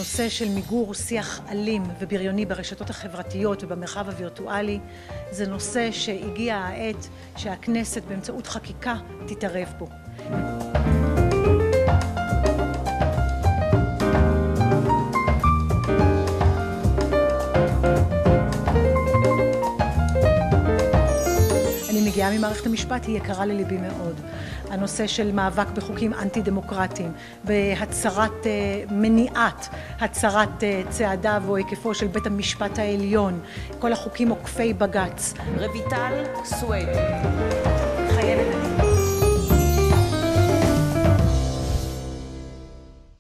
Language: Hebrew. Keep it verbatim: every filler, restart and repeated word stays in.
הנושא של מיגור שיח אלים ובריוני ברשתות החברתיות ובמרחב הווירטואלי זה נושא שהגיע העת שהכנסת באמצעות חקיקה תתערב בו. אני מגיעה ממערכת המשפט, היא יקרה לליבי מאוד. הנושא של מאבק בחוקים אנטי דמוקרטיים, בהצרת מניעת, הצרת צעדיו או היקפו של בית המשפט העליון, כל החוקים עוקפי בג"ץ. רויטל סויד. חייבת